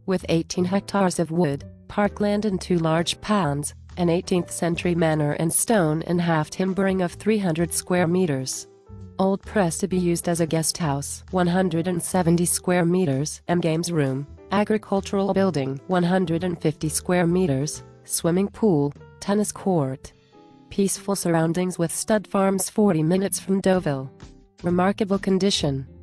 with 18 hectares of wood, parkland and 2 large ponds, an 18th century manor and stone and half timbering of 300 square meters. Old press to be used as a guest house, 170 square meters, and games room, agricultural building, 150 square meters, swimming pool, tennis court. Peaceful surroundings with stud farms 40 minutes from Deauville. Remarkable condition.